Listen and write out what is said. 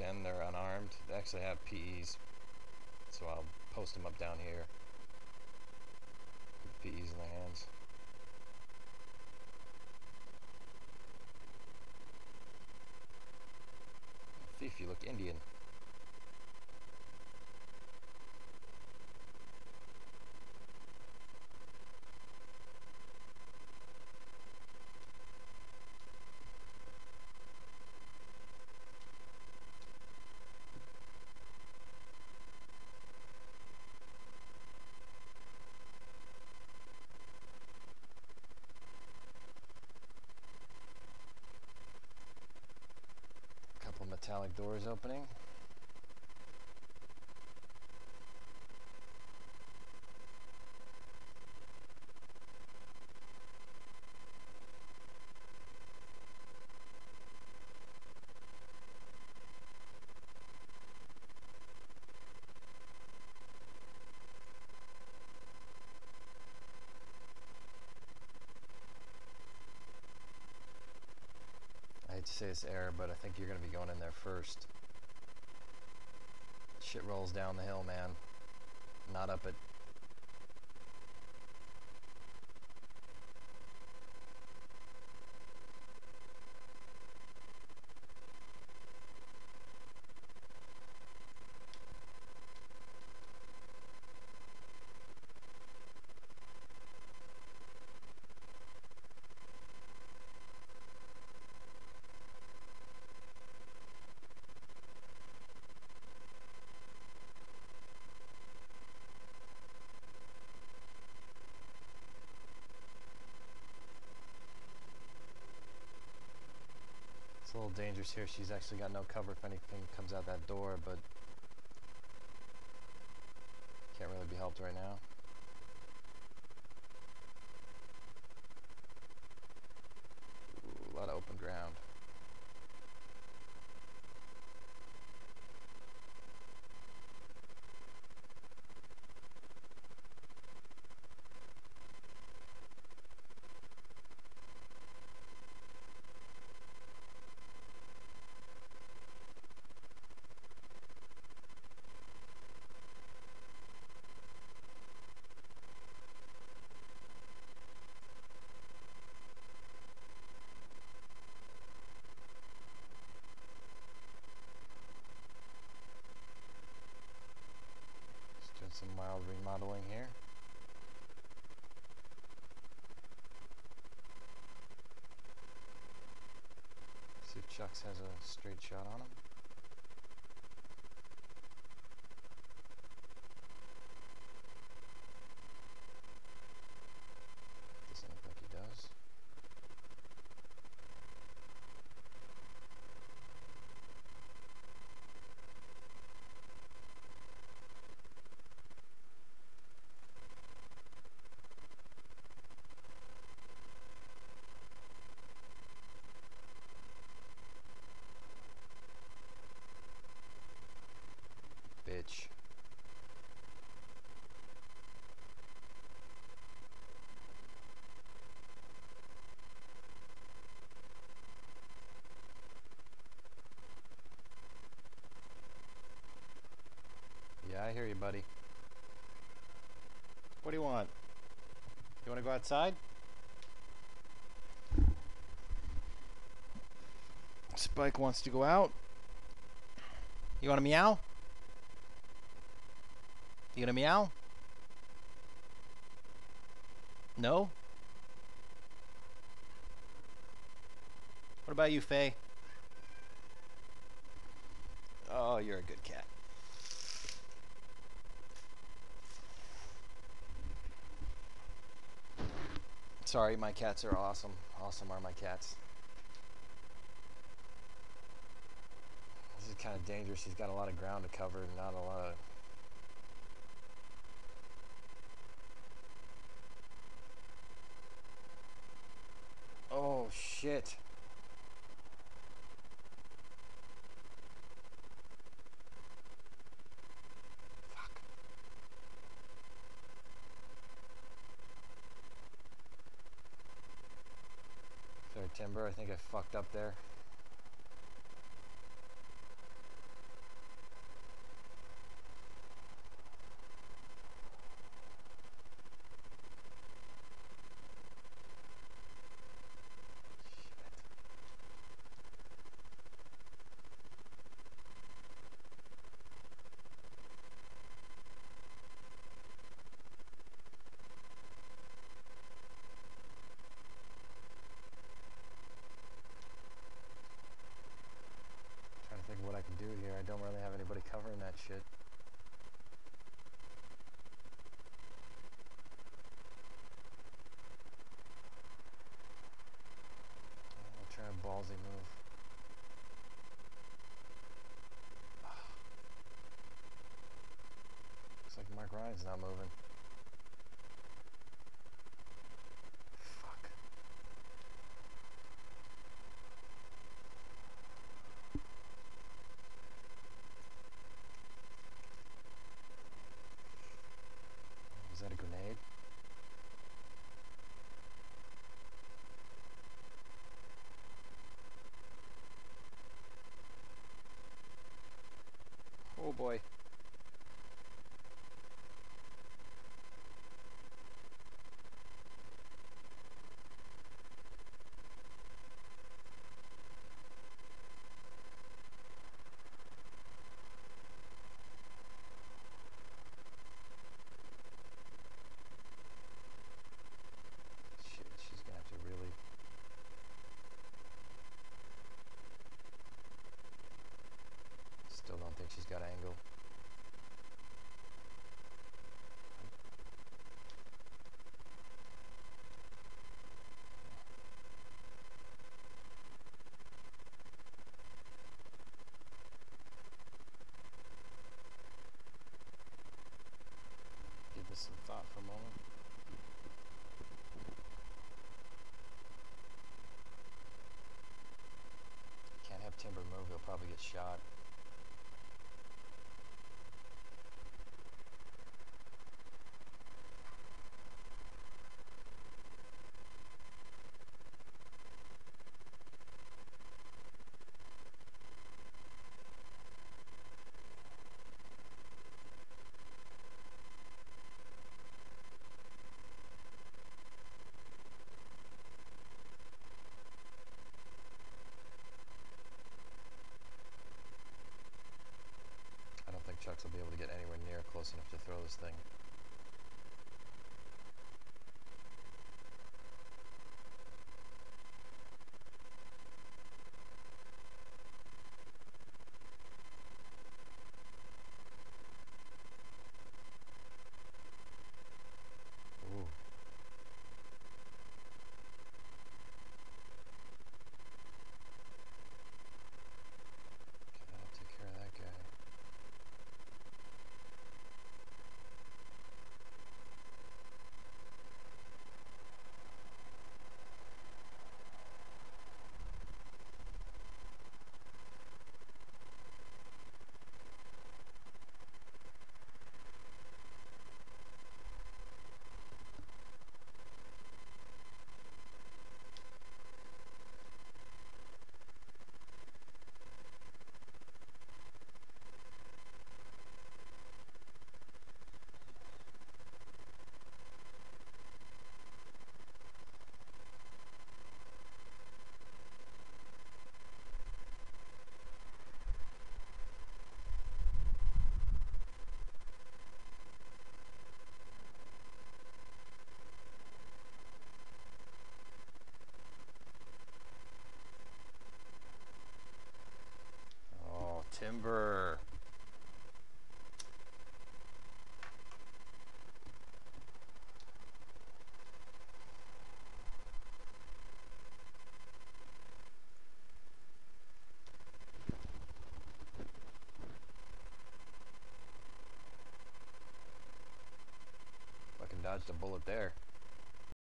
again. They're unarmed. They actually have PEs, so I'll post them up down here. Put PEs in their hands. Thief, you look Indian. Couple metallic doors opening. I hate to say this, error, but I think you're going to be going in there first. Shit rolls down the hill, man. Not up it. It's a little dangerous here. She's actually got no cover if anything comes out that door, but can't really be helped right now. Ooh, a lot of open ground. Some mild remodeling here. See if Chucks has a straight shot on him. Doesn't look like he does. Bitch. Yeah, I hear you, buddy. What do you want? You want to go outside? Spike wants to go out. You want to meow? You gonna meow? No? What about you, Faye? Oh, you're a good cat. Sorry, my cats are awesome. Awesome are my cats. This is kind of dangerous. He's got a lot of ground to cover, not a lot of... Oh, shit. Fuck. Sorry, Timber. I think I fucked up there. covering that shit. I'll try a ballsy move. Looks like Mark Ryan's not moving. Fuck. Is that a grenade? Oh boy. Shit, she's gonna have to really... Still don't think she's got angle. Give this some thought for a moment. Can't have Timber move, he'll probably get shot. I don't think Chucks will be able to get anywhere near close enough to throw this thing. Ooh. Okay, I'll take care of that guy. Oh, Timber. Fucking dodged a bullet there.